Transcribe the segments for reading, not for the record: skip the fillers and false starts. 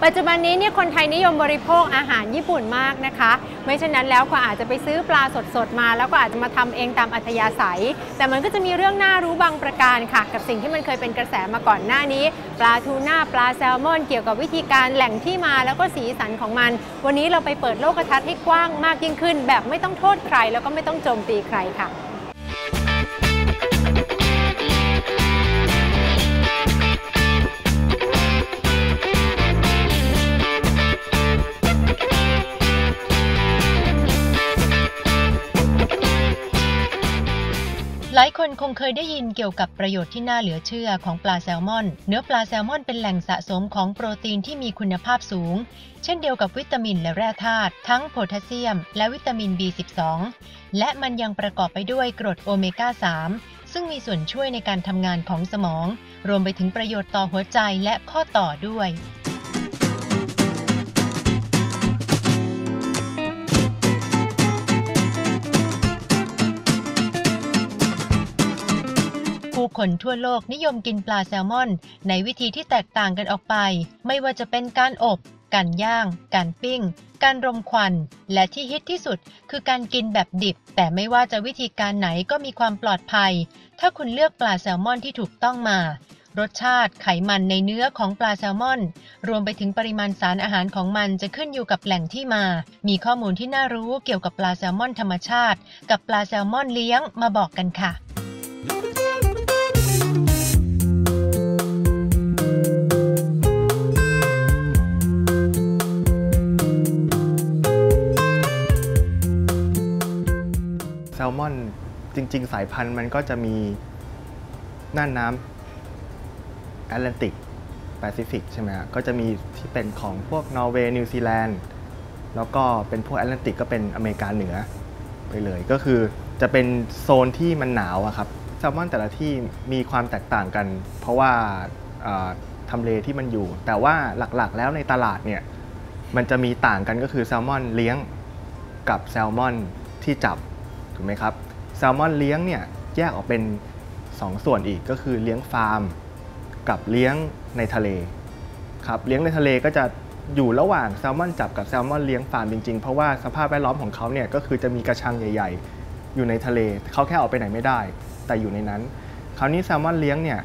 ปัจจุบันนี้เนี่ยคนไทยนิยมบริโภคอาหารญี่ปุ่นมากนะคะไม่เช่นนั้นแล้วก็อาจจะไปซื้อปลาสดๆมาแล้วก็อาจจะมาทำเองตามอัธยาศัยแต่มันก็จะมีเรื่องน่ารู้บางประการค่ะกับสิ่งที่มันเคยเป็นกระแสมาก่อนหน้านี้ปลาทูน่าปลาแซลมอนเกี่ยวกับวิธีการแหล่งที่มาแล้วก็สีสันของมันวันนี้เราไปเปิดโลกทัศน์ให้กว้างมากยิ่งขึ้นแบบไม่ต้องโทษใครแล้วก็ไม่ต้องโจมตีใครค่ะหลายคนคงเคยได้ยินเกี่ยวกับประโยชน์ที่น่าเหลือเชื่อของปลาแซลมอนเนื้อปลาแซลมอนเป็นแหล่งสะสมของโปรตีนที่มีคุณภาพสูงเช่นเดียวกับวิตามินและแร่ธาตุทั้งโพแทสเซียมและวิตามิน B12 และมันยังประกอบไปด้วยกรดโอเมก้า 3 ซึ่งมีส่วนช่วยในการทำงานของสมองรวมไปถึงประโยชน์ต่อหัวใจและข้อต่อด้วยผู้คนทั่วโลกนิยมกินปลาแซลมอนในวิธีที่แตกต่างกันออกไปไม่ว่าจะเป็นการอบการย่างการปิ้งการรมควันและที่ฮิตที่สุดคือการกินแบบดิบแต่ไม่ว่าจะวิธีการไหนก็มีความปลอดภัยถ้าคุณเลือกปลาแซลมอนที่ถูกต้องมารสชาติไขมันในเนื้อของปลาแซลมอนรวมไปถึงปริมาณสารอาหารของมันจะขึ้นอยู่กับแหล่งที่มามีข้อมูลที่น่ารู้เกี่ยวกับปลาแซลมอนธรรมชาติกับปลาแซลมอนเลี้ยงมาบอกกันค่ะแซลมอนจริงๆสายพันธุ์มันก็จะมีน่านน้ำแอตแลนติกแปซิฟิกใช่ไหมก็จะมีที่เป็นของพวกนอร์เวย์นิวซีแลนด์แล้วก็เป็นพวกแอตแลนติกก็เป็นอเมริกาเหนือไปเลยก็คือจะเป็นโซนที่มันหนาวอะครับแซลมอนแต่ละที่มีความแตกต่างกันเพราะว่าทำเลที่มันอยู่แต่ว่าหลักๆแล้วในตลาดเนี่ยมันจะมีต่างกันก็คือแซลมอนเลี้ยงกับแซลมอนที่จับถูกไหมครับแซลมอนเลี้ยงเนี่ยแยกออกเป็น2 ส่วนอีกก็คือเลี้ยงฟาร์มกับเลี้ยงในทะเลครับเลี้ยงในทะเลก็จะอยู่ระหว่างแซลมอนจับกับแซลมอนเลี้ยงฟาร์มจริงๆเพราะว่าสภาพแวดล้อมของเขาเนี่ยก็คือจะมีกระชังใหญ่ๆอยู่ในทะเลเขาแค่ออกไปไหนไม่ได้แต่อยู่ในนั้นคราวนี้แซลมอนเลี้ยงเนี่ย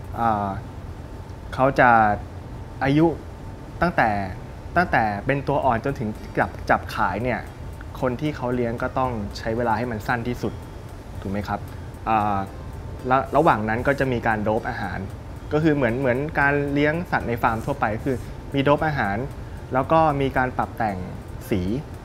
เขาจะอายุตั้งแต่เป็นตัวอ่อนจนถึงจับขายเนี่ยคนที่เขาเลี้ยงก็ต้องใช้เวลาให้มันสั้นที่สุดถูกไหมครับระหว่างนั้นก็จะมีการโดปอาหารก็คือเหมือนการเลี้ยงสัตว์ในฟาร์มทั่วไปคือมีโดปอาหารแล้วก็มีการปรับแต่งสี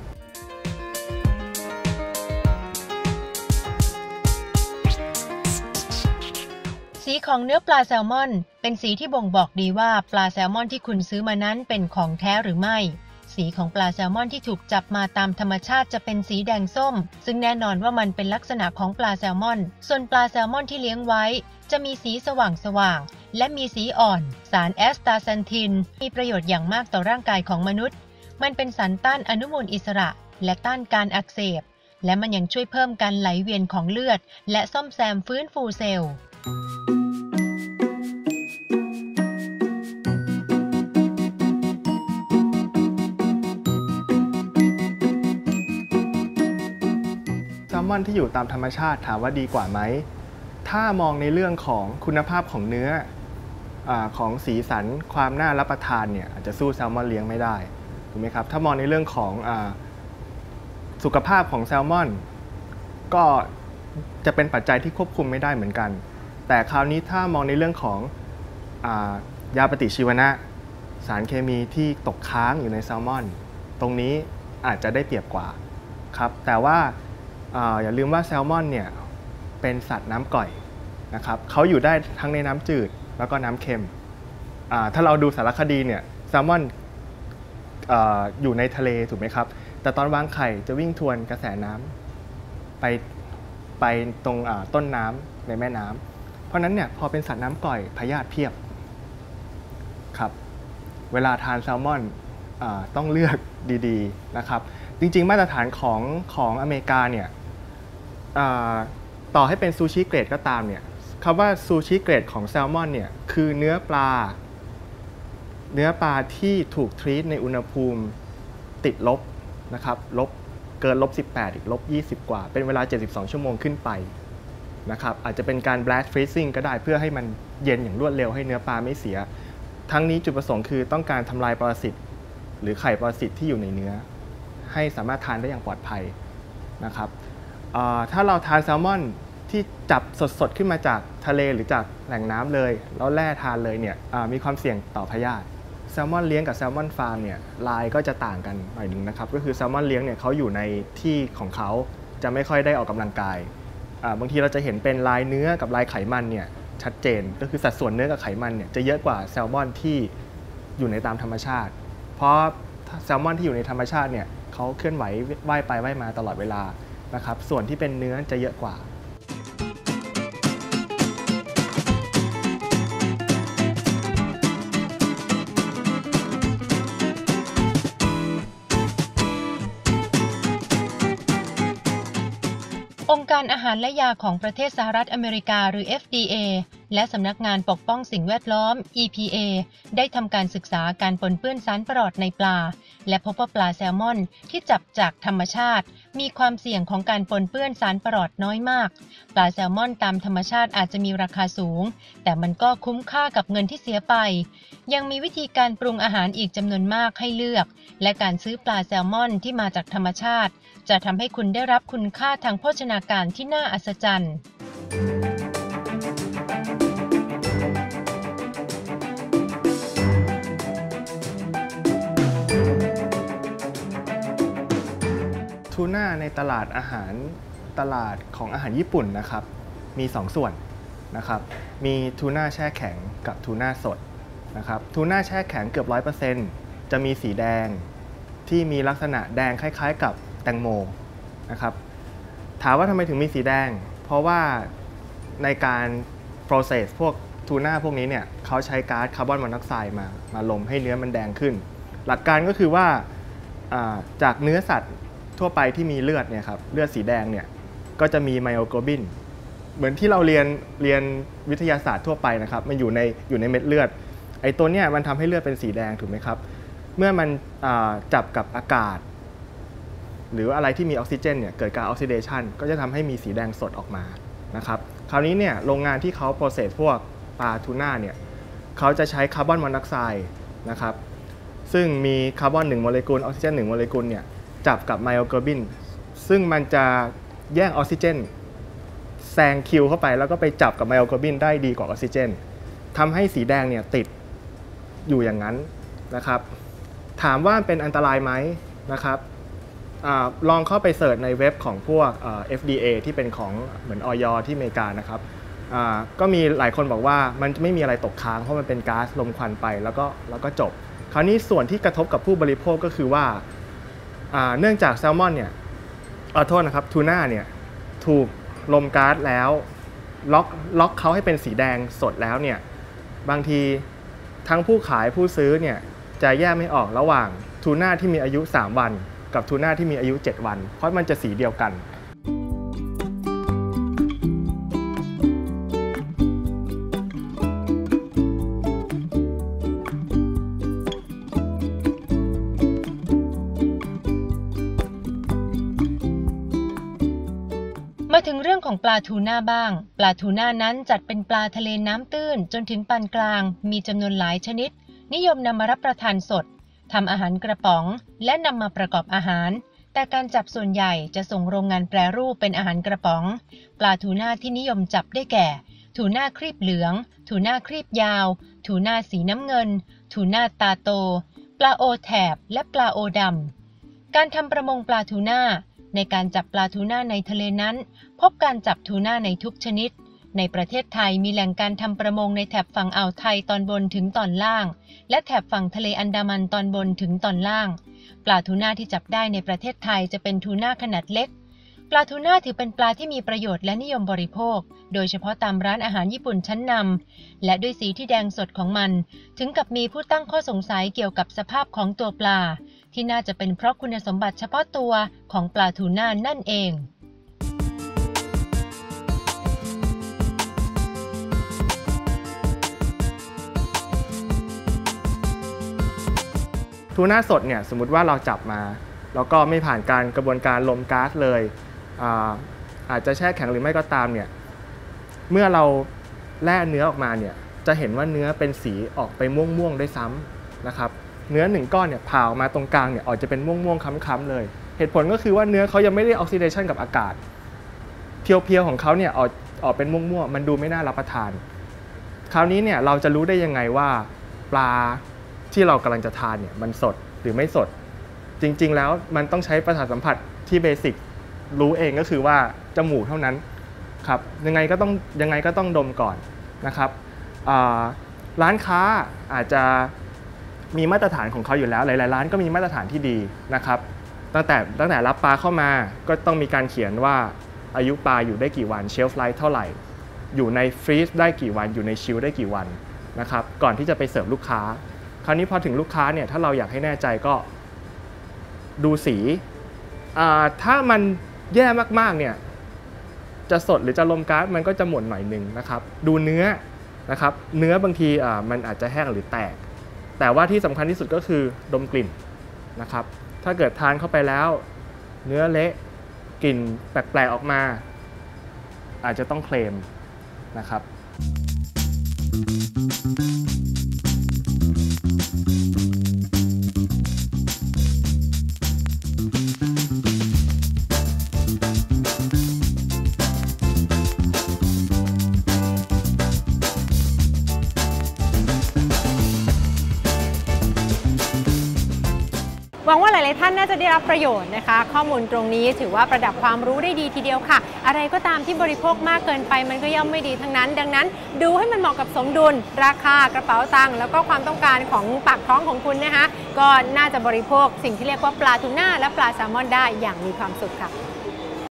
ของเนื้อปลาแซลมอนเป็นสีที่บ่งบอกดีว่าปลาแซลมอนที่คุณซื้อมานั้นเป็นของแท้หรือไม่สีของปลาแซลมอนที่ถูกจับมาตามธรรมชาติจะเป็นสีแดงส้มซึ่งแน่นอนว่ามันเป็นลักษณะของปลาแซลมอนส่วนปลาแซลมอนที่เลี้ยงไว้จะมีสีสว่างๆและมีสีอ่อนสารแอสตาแซนทินมีประโยชน์อย่างมากต่อร่างกายของมนุษย์มันเป็นสารต้านอนุมูลอิสระและต้านการอักเสบและมันยังช่วยเพิ่มการไหลเวียนของเลือดและซ่อมแซมฟื้นฟูเซลล์แซลมอนที่อยู่ตามธรรมชาติถามว่าดีกว่าไหมถ้ามองในเรื่องของคุณภาพของเนื้อของสีสันความน่ารับประทานเนี่ยอาจจะสู้แซลมอนเลี้ยงไม่ได้ถูกไหมครับถ้ามองในเรื่องของสุขภาพของแซลมอนก็จะเป็นปัจจัยที่ควบคุมไม่ได้เหมือนกันแต่คราวนี้ถ้ามองในเรื่องของยาปฏิชีวนะสารเคมีที่ตกค้างอยู่ในแซลมอนตรงนี้อาจจะได้เปรียบกว่าครับแต่ว่าอย่าลืมว่าแซลมอนเนี่ยเป็นสัตว์น้ำก่อยนะครับเขาอยู่ได้ทั้งในน้ำจืดแล้วก็น้ำเค็มถ้าเราดูสารคดีเนี่ยแซลมอนอยู่ในทะเลถูกไหมครับแต่ตอนวางไข่จะวิ่งทวนกระแสน้ำไปตรงต้นน้ำในแม่น้ำเพราะนั้นเนี่ยพอเป็นสัตว์น้ำก่อยพยาธิเพียบครับเวลาทานแซลมอนต้องเลือกดีๆนะครับจริงๆมาตรฐานของอเมริกาเนี่ยต่อให้เป็นซูชิเกรดก็ตามเนี่ยคำว่าซูชิเกรดของแซลมอนเนี่ยคือเนื้อปลาเนื้อปลาที่ถูกทรีตในอุณหภูมิติดลบนะครับเกิน-18 อีก-20 กว่าเป็นเวลา72 ชั่วโมงขึ้นไปนะครับอาจจะเป็นการ blast freezing ก็ได้เพื่อให้มันเย็นอย่างรวดเร็วให้เนื้อปลาไม่เสียทั้งนี้จุดประสงค์คือต้องการทำลายปรสิตหรือไข่ปรสิตที่อยู่ในเนื้อให้สามารถทานได้อย่างปลอดภัยนะครับถ้าเราทานแซลมอนที่จับสดๆขึ้นมาจากทะเลหรือจากแหล่งน้ำเลยแล้วแล่ทานเลยเนี่ยมีความเสี่ยงต่อพยาธิแซลมอนเลี้ยงกับแซลมอนฟาร์มเนี่ยลายก็จะต่างกันหน่อยนึงนะครับก็คือแซลมอนเลี้ยงเนี่ยเขาอยู่ในที่ของเขาจะไม่ค่อยได้ออกกำลังกายบางทีเราจะเห็นเป็นลายเนื้อกับลายไขมันเนี่ยชัดเจนก็คือสัดส่วนเนื้อกับไขมันเนี่ยจะเยอะกว่าแซลมอนที่อยู่ในตามธรรมชาติเพราะแซลมอนที่อยู่ในธรรมชาติเนี่ยเขาเคลื่อนไหวว่ายไปว่ายมาตลอดเวลานะครับส่วนที่เป็นเนื้อจะเยอะกว่าองค์การอาหารและยาของประเทศสหรัฐอเมริกาหรือ FDA และสำนักงานปกป้องสิ่งแวดล้อม EPA ได้ทำการศึกษาการปนเปื้อนสารประหลอดในปลาและพบว่าปลาแซลมอนที่จับจากธรรมชาติมีความเสี่ยงของการปนเปื้อนสารประหลอดน้อยมากปลาแซลมอนตามธรรมชาติอาจจะมีราคาสูงแต่มันก็คุ้มค่ากับเงินที่เสียไปยังมีวิธีการปรุงอาหารอีกจำนวนมากให้เลือกและการซื้อปลาแซลมอนที่มาจากธรรมชาติจะทำให้คุณได้รับคุณค่าทางโภชนาการที่น่าอัศจรรย์ทูน่าในตลาดของอาหารญี่ปุ่นนะครับมี2 ส่วนนะครับมีทูน่าแช่แข็งกับทูน่าสดนะครับทูน่าแช่แข็งเกือบ 100% จะมีสีแดงที่มีลักษณะแดงคล้ายๆกับแตงโมนะครับถามว่าทำไมถึงมีสีแดงเพราะว่าในการ process พวกทูน่าพวกนี้เนี่ยเขาใช้ก๊าซคาร์บอนมอนอกไซด์มาลมให้เนื้อมันแดงขึ้นหลักการก็คือว่าจากเนื้อสัตว์ทั่วไปที่มีเลือดเนี่ยครับเลือดสีแดงเนี่ยก็จะมีไมโอโกลบินเหมือนที่เราเรียนวิทยาศาสตร์ทั่วไปนะครับมันอยู่ในเม็ดเลือดไอ้ตัวเนี้ยมันทำให้เลือดเป็นสีแดงถูกไหมครับเมื่อมันจับกับอากาศหรืออะไรที่มีออกซิเจนเนี่ยเกิดการออกซิเดชันก็จะทำให้มีสีแดงสดออกมานะครับคราวนี้เนี่ยโรงงานที่เขาโปรเซสพวกปลาทูน่าเนี่ยเขาจะใช้คาร์บอนมอนอกไซด์นะครับซึ่งมีคาร์บอน1โมเลกุลออกซิเจน1โมเลกุลเนี่ยจับกับไมโอโกลบินซึ่งมันจะแย่งออกซิเจนแซงคิวเข้าไปแล้วก็ไปจับกับไมโอโกลบินได้ดีกว่าออกซิเจนทำให้สีแดงเนี่ยติดอยู่อย่างนั้นนะครับถามว่าเป็นอันตรายไหมนะครับลองเข้าไปเสิร์ชในเว็บของพวกFDA ที่เป็นของเหมือนอย.ที่อเมริกานะครับก็มีหลายคนบอกว่ามันไม่มีอะไรตกค้างเพราะมันเป็นก๊าซลมควันไปแล้วก็จบคราวนี้ส่วนที่กระทบกับผู้บริโภคก็คือว่าเนื่องจากแซลมอนเนี่ยโทษนะครับทูน่าเนี่ยถูกลมก๊าซแล้วล็อกเขาให้เป็นสีแดงสดแล้วเนี่ยบางทีทั้งผู้ขายผู้ซื้อเนี่ยจะแยกไม่ออกระหว่างทูน่าที่มีอายุ3 วันกับทูน่าที่มีอายุ7 วันเพราะมันจะสีเดียวกันมาถึงเรื่องของปลาทูน่าบ้างปลาทูน่านั้นจัดเป็นปลาทะเลน้ำตื้นจนถึงปานกลางมีจำนวนหลายชนิดนิยมนำมารับประทานสดทำอาหารกระป๋องและนำมาประกอบอาหารแต่การจับส่วนใหญ่จะส่งโรงงานแปรรูปเป็นอาหารกระป๋องปลาทูน่าที่นิยมจับได้แก่ทูน่าครีบเหลืองทูน่าครีบยาวทูน่าสีน้ำเงินทูน่าตาโตปลาโอแถบและปลาโอดำการทำประมงปลาทูน่าในการจับปลาทูน่าในทะเลนั้นพบการจับทูน่าในทุกชนิดในประเทศไทยมีแหล่งการทำประมงในแถบฝั่งอ่าวไทยตอนบนถึงตอนล่างและแถบฝั่งทะเลอันดามันตอนบนถึงตอนล่างปลาทูน่าที่จับได้ในประเทศไทยจะเป็นทูน่าขนาดเล็กปลาทูน่าถือเป็นปลาที่มีประโยชน์และนิยมบริโภคโดยเฉพาะตามร้านอาหารญี่ปุ่นชั้นนำและด้วยสีที่แดงสดของมันถึงกับมีผู้ตั้งข้อสงสัยเกี่ยวกับสภาพของตัวปลาที่น่าจะเป็นเพราะคุณสมบัติเฉพาะตัวของปลาทูน่านั่นเองทูน่าสดเนี่ยสมมุติว่าเราจับมาแล้วก็ไม่ผ่านการกระบวนการลมก๊าซเลยอาจจะแช่แข็งหรือไม่ก็ตามเนี่ยเมื่อเราแล่เนื้อออกมาเนี่ยจะเห็นว่าเนื้อเป็นสีออกไปม่วงๆด้วยซ้ำนะครับเนื้อ1ก้อนเนี่ยผ่าออกมาตรงกลางเนี่ยออกจะเป็นม่วงๆค้ำๆเลยเหตุผลก็คือว่าเนื้อเขายังไม่ได้ออกซิเดชันกับอากาศเพียวๆของเขาเนี่ยออกเป็นม่วงๆมันดูไม่น่ารับประทานคราวนี้เนี่ยเราจะรู้ได้ยังไงว่าปลาที่เรากำลังจะทานเนี่ยมันสดหรือไม่สดจริงๆแล้วมันต้องใช้ประสาทสัมผัสที่เบสิกรู้เองก็คือว่าจมูกเท่านั้นครับยังไงก็ต้องดมก่อนนะครับร้านค้าอาจจะมีมาตรฐานของเขาอยู่แล้วหลายๆร้านก็มีมาตรฐานที่ดีนะครับตั้งแต่รับปลาเข้ามาก็ต้องมีการเขียนว่าอายุปลาอยู่ได้กี่วันเชลฟ์ไลฟ์เท่าไหร่อยู่ในฟรีซได้กี่วันอยู่ในชิลได้กี่วันนะครับก่อนที่จะไปเสิร์ฟลูกค้าคราวนี้พอถึงลูกค้าเนี่ยถ้าเราอยากให้แน่ใจก็ดูสีถ้ามันแย่มากๆเนี่ยจะสดหรือจะลมก๊าซมันก็จะหม่นหน่อยนึงนะครับดูเนื้อนะครับเนื้อบางทีมันอาจจะแห้งหรือแตกแต่ว่าที่สำคัญที่สุดก็คือดมกลิ่นนะครับถ้าเกิดทานเข้าไปแล้วเนื้อเละกลิ่นแปลกๆออกมาอาจจะต้องเคลมนะครับหวังว่าหลายๆท่านน่าจะได้รับประโยชน์นะคะข้อมูลตรงนี้ถือว่าประดับความรู้ได้ดีทีเดียวค่ะอะไรก็ตามที่บริโภคมากเกินไปมันก็ย่อมไม่ดีทั้งนั้นดังนั้นดูให้มันเหมาะกับสมดุลราคากระเป๋าตังค์แล้วก็ความต้องการของปากท้องของคุณนะคะก็น่าจะบริโภคสิ่งที่เรียกว่าปลาทูน่าและปลาแซลมอนได้อย่างมีความสุขค่ะ